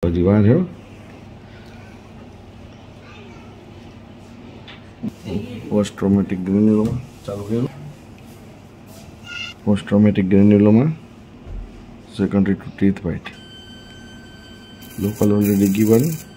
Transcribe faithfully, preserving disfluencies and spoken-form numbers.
હજી વાર છે. પોસ્ટ ટ્રોમેટિક ગ્રેન્યુલોમા ચાલુ કર્યું. Post traumatic granuloma secondary to teeth white local already given.